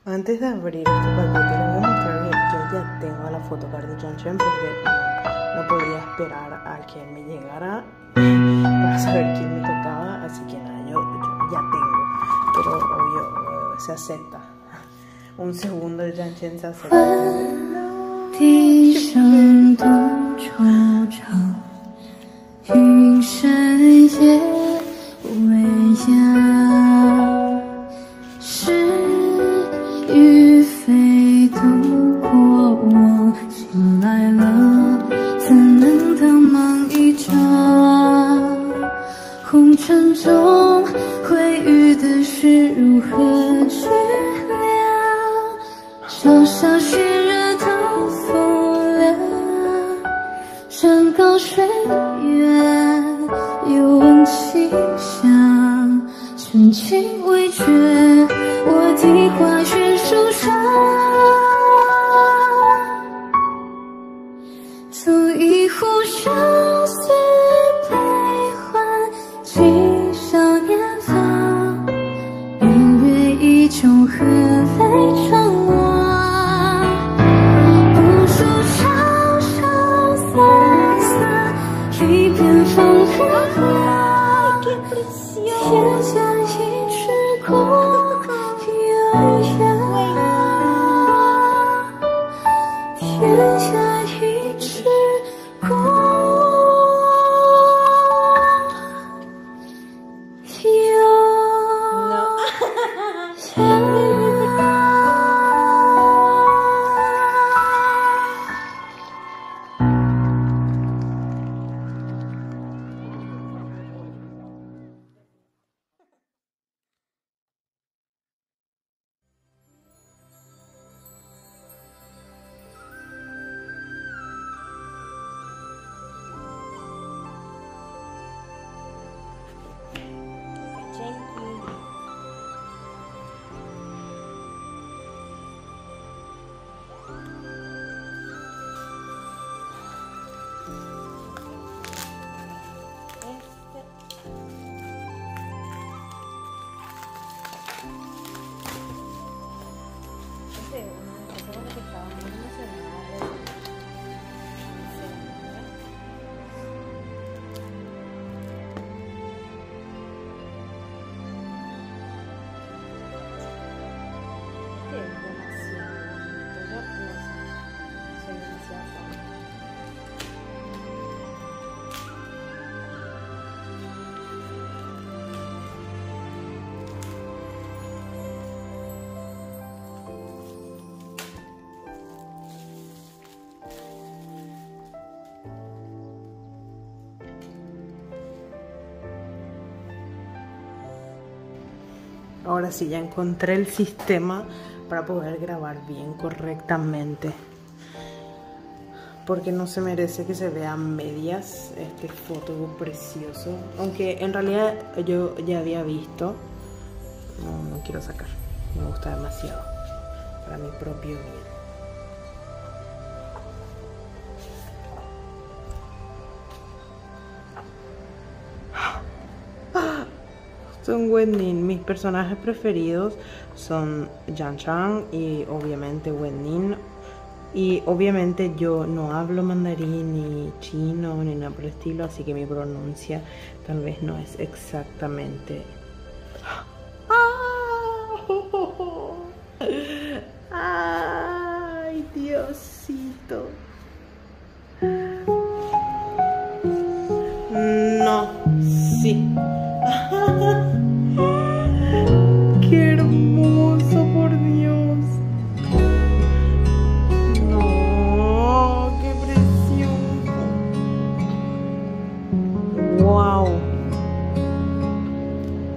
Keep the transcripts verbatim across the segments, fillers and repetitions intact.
Antes de abrir este paquete, les voy a mostrar que yo ya tengo la photocard de Janchen porque no, no podía esperar a que me llegara para saber quién me tocaba. Así que nada, yo, yo ya tengo. Pero obvio, se acepta. Un segundo de Janchen se acepta. No. 笛声独惆怅，云深夜未央。是与非度过往，醒来了，怎能当梦一场？红尘中会遇的事如何去量？朝霞虚热到风凉，山高水远，又闻清香，深情未绝，我的花卷手上，煮一壶相思悲欢，寄上年芳，明月依旧，何泪怅惘。 一片风和浪，天下一枝空，鸳鸯。天下一枝空，鸳鸯。 Ahora sí, ya encontré el sistema para poder grabar bien correctamente. Porque no se merece que se vean medias este foto precioso. Aunque en realidad yo ya había visto. No, no quiero sacar. Me gusta demasiado. Para mi propio bien. Son Wennin. Mis personajes preferidos son Janchen y obviamente Wennin. Y obviamente yo no hablo mandarín ni chino ni nada por el estilo, así que mi pronuncia tal vez no es exactamente... ¡Ay, Diosito! No, sí. ¡Qué hermoso, por Dios! ¡No! ¡Qué precioso! ¡Wow!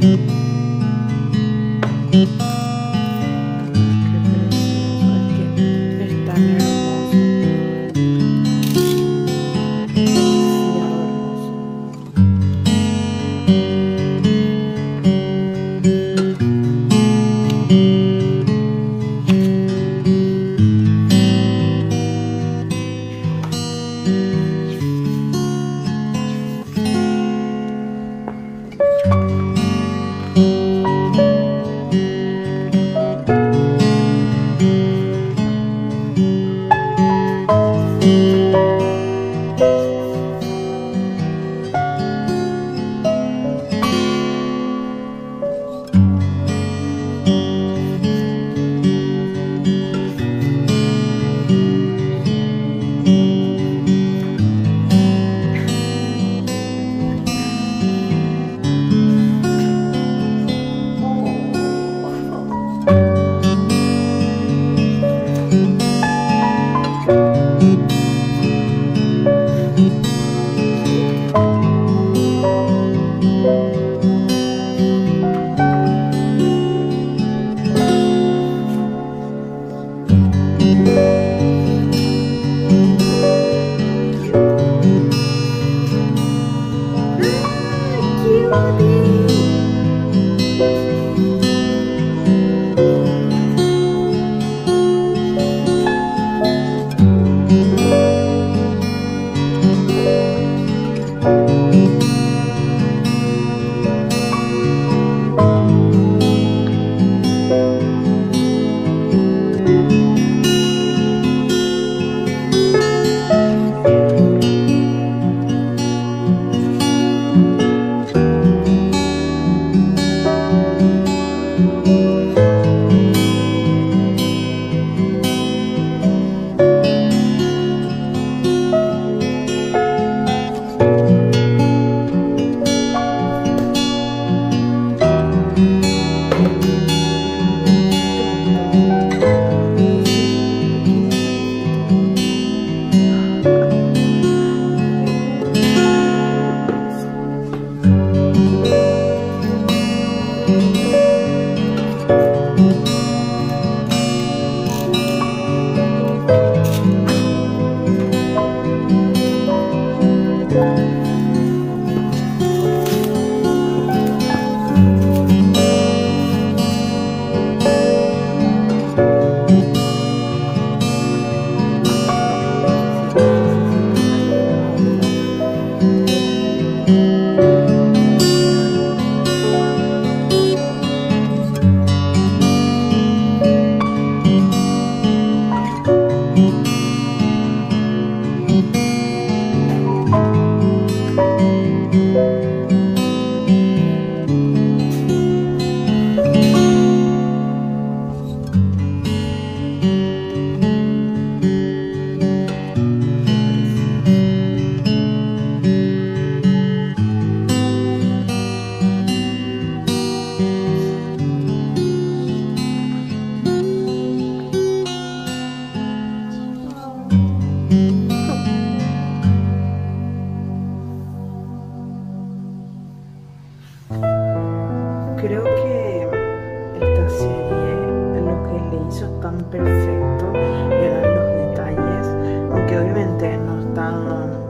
Creo que esta serie lo que le hizo tan perfecto eran los detalles, aunque obviamente no están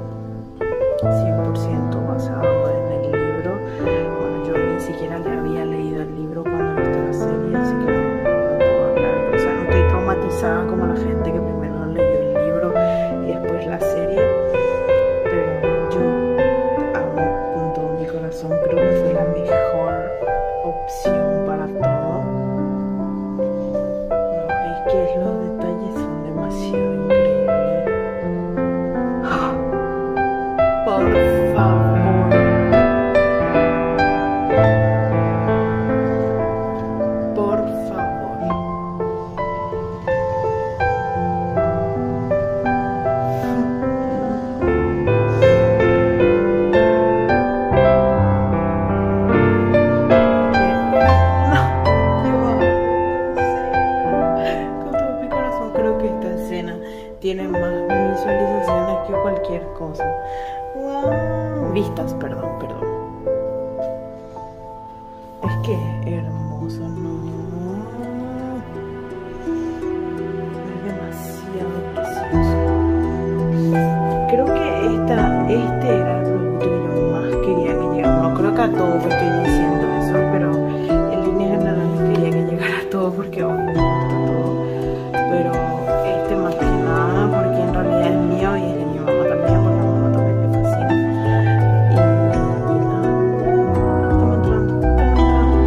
cien por ciento basado en el libro. Bueno, yo ni siquiera le había leído el libro cuando vi la serie, así que no, no puedo hablar. O sea, no estoy traumatizada como la gente que primero leyó el libro y después la serie, pero yo amo con todo mi corazón, creo que fue la mejor opción para todo. No, es que los detalles son demasiado increíbles. ¡Ah! Por favor, por favor. Tiene más visualizaciones que cualquier cosa. Wow. Vistas, perdón, perdón. Es que es hermoso, no. Es demasiado precioso. Creo que esta, este era el producto que yo más quería que llegara. No creo que a todos estoy diciendo eso, pero en líneas generales quería que llegara a todo porque oh, me gusta todo. Pero este más que nada porque en realidad es mío y es de mi mamá también, porque a mi mamá también le fascina. Y, y nada, estamos entrando, estamos entrando.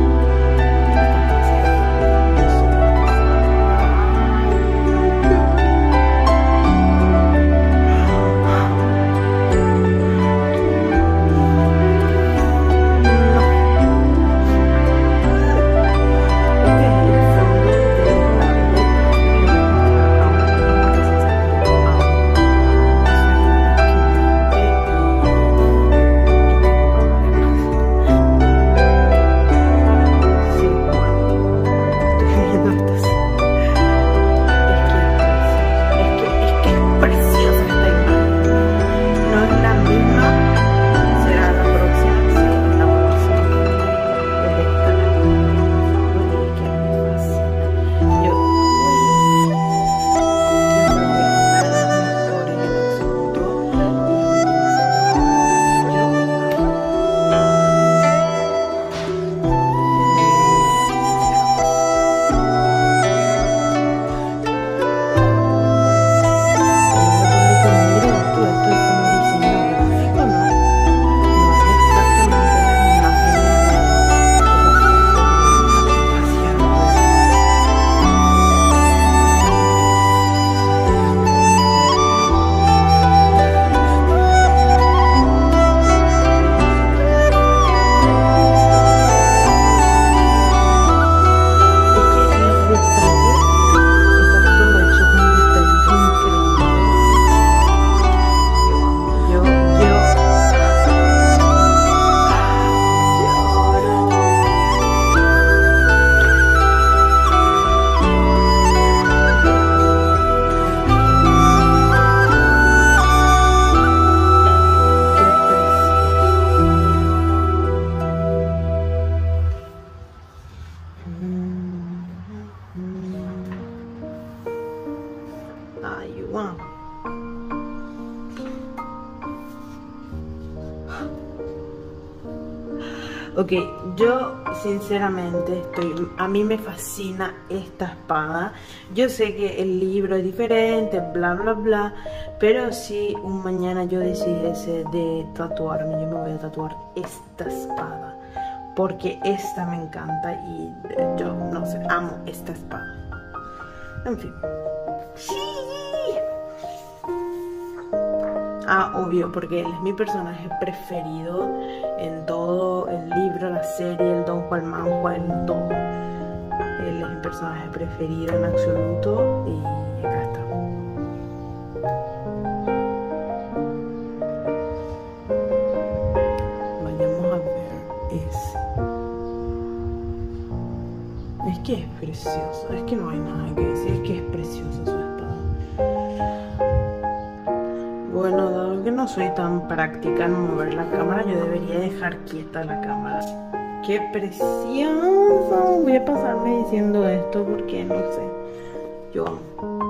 Ay, wow. Ok, yo sinceramente estoy, a mí me fascina esta espada. Yo sé que el libro es diferente, bla bla bla, pero si un mañana yo decidiese de tatuarme, yo me voy a tatuar esta espada, porque esta me encanta y yo, no sé, amo esta espada. En fin. Sí. Ah, obvio, porque él es mi personaje preferido en todo el libro, la serie, el Don Juan Manhua, en todo. Él es mi personaje preferido en absoluto y acá está. Vayamos a ver ese. Es que es precioso, es que no hay nada que decir, es que es precioso su espada. Bueno, dado que no soy tan práctica en mover la cámara, yo debería dejar quieta la cámara. ¡Qué precioso! Voy a pasarme diciendo esto porque no sé. Yo amo.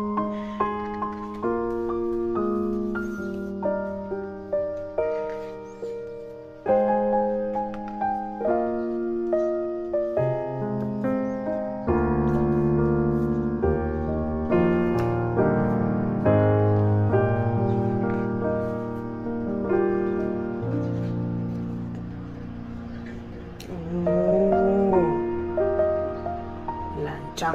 Lancha.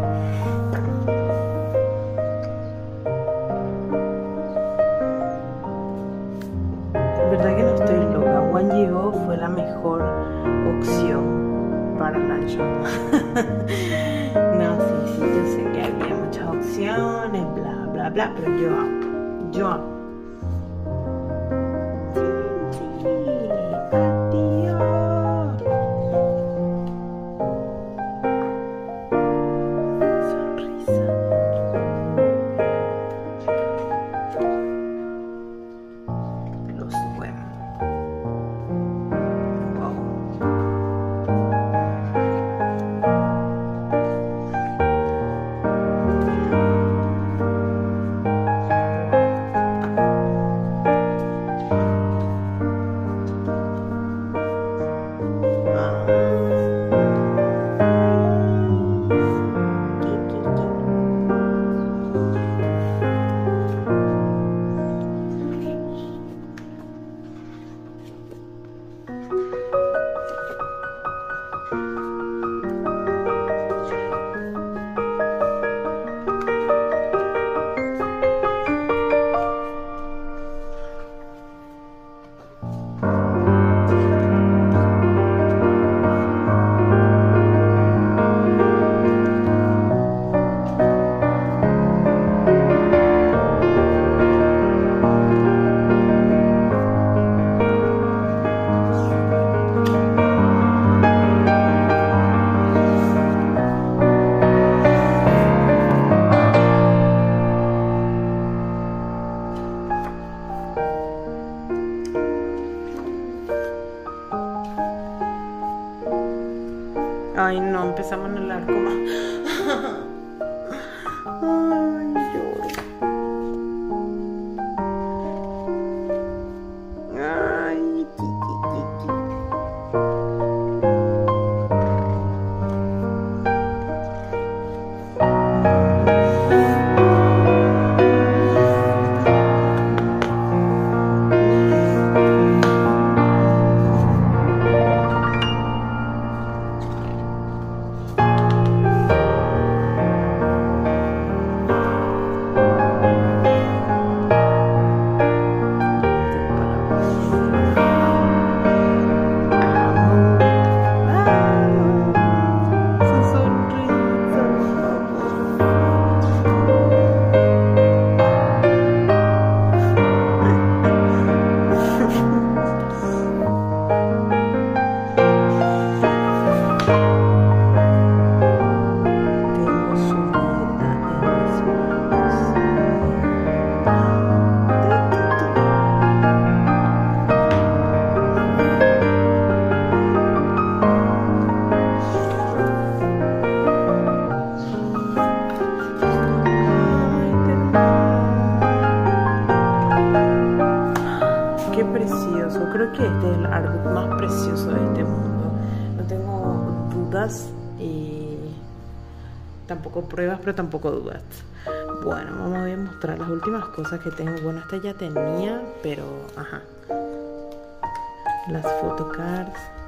Verdad que no estoy loca. Wang Yibo fue la mejor opción para Lancha. No, sí, sí, yo sé que había muchas opciones, bla, bla, bla, pero yo amo. Yo amo. Ay, no, empezamos en el arco más. Ay, lloro. Ay, Kiki, Kiki. Qué precioso, creo que este es el artbook más precioso de este mundo. No tengo dudas y tampoco pruebas, pero tampoco dudas. Bueno, vamos a mostrar las últimas cosas que tengo. Bueno, esta ya tenía, pero ajá. Las photocards.